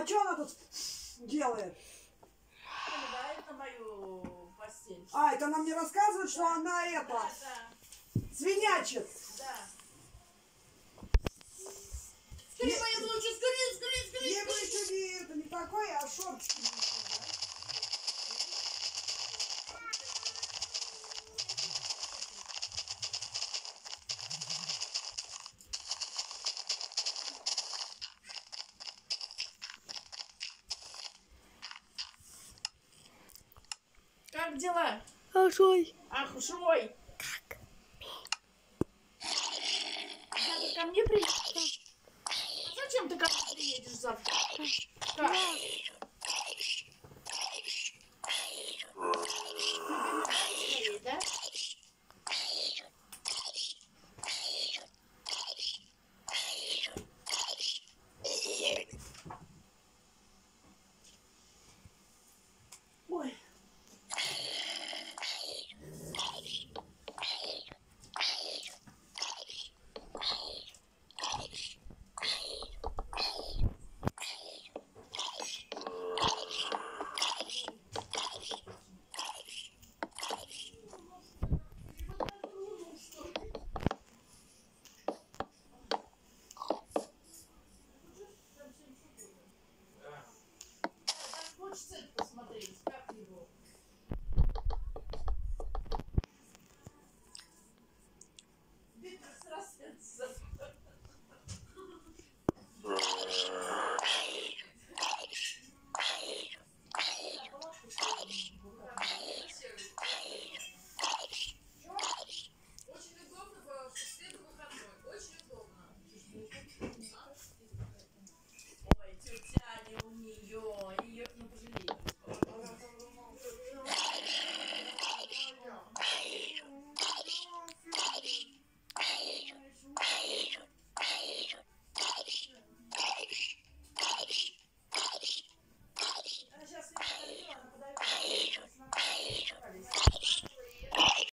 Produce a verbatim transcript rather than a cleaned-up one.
А что она тут делает? Залезает на мою постель. А, это она мне рассказывает, что Да. она это, Да, да, свинячит. да. Скорее, моя лучше, скорее, скорее, скорее, Ей бы скорее. еще не, это не такое, а шортики. не такие, да? Как дела? Ашой. Ах, Шой. Как? Завтра ко мне приедешь? А зачем ты ко мне приедешь завтра? Как? Скорее, да? Ой. Хочется